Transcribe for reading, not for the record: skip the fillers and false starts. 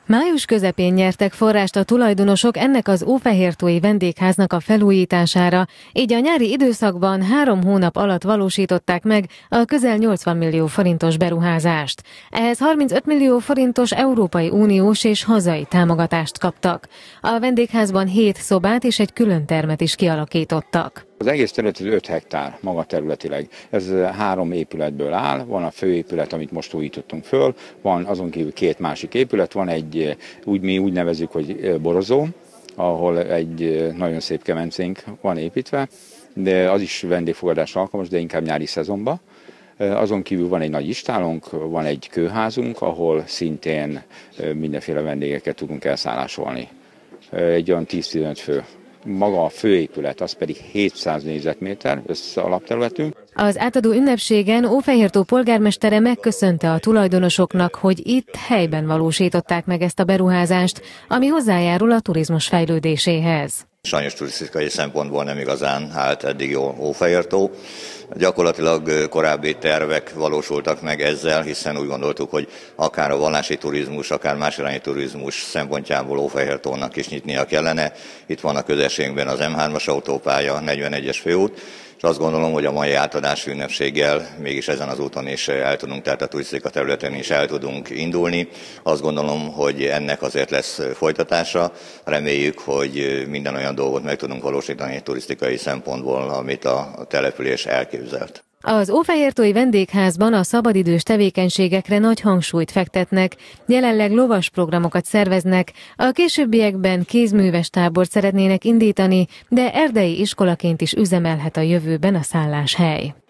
Május közepén nyertek forrást a tulajdonosok ennek az ófehértói vendégháznak a felújítására, így a nyári időszakban 3 hónap alatt valósították meg a közel 80 millió forintos beruházást. Ehhez 35 millió forintos Európai Uniós és hazai támogatást kaptak. A vendégházban 7 szobát és egy külön termet is kialakítottak. Az egész terület 5 hektár maga területileg. Ez 3 épületből áll, van a főépület, amit most újítottunk föl, van azon kívül 2 másik épület, van egy, mi úgy nevezzük, hogy borozó, ahol egy nagyon szép kemencénk van építve, de az is vendégfogadásra alkalmas, de inkább nyári szezonban. Azon kívül van egy nagy istálónk, van egy kőházunk, ahol szintén mindenféle vendégeket tudunk elszállásolni. Egy olyan 10-15 fő. Maga a főépület, az pedig 700 négyzetméter alapterületünk. Az átadó ünnepségen Ófehértó polgármestere megköszönte a tulajdonosoknak, hogy itt helyben valósították meg ezt a beruházást, ami hozzájárul a turizmus fejlődéséhez. Sajnos turisztikai szempontból nem igazán állt eddig jó Ófehértó. Gyakorlatilag korábbi tervek valósultak meg ezzel, hiszen úgy gondoltuk, hogy akár a vallási turizmus, akár más irányú turizmus szempontjából Ófehértónak is nyitnia kellene. Itt van a közelségben az M3-as autópálya, 41-es főút, és azt gondolom, hogy a mai átadási ünnepséggel mégis ezen az úton is el tudunk, tehát a turisztika területen is el tudunk indulni. Azt gondolom, hogy ennek azért lesz folytatása. Reméljük, hogy minden olyan dolgot meg tudunk valósítani turisztikai szempontból, amit a település elképzelt. Az ófehértói vendégházban a szabadidős tevékenységekre nagy hangsúlyt fektetnek, jelenleg lovas programokat szerveznek, a későbbiekben kézműves tábort szeretnének indítani, de erdei iskolaként is üzemelhet a jövőben a szálláshely.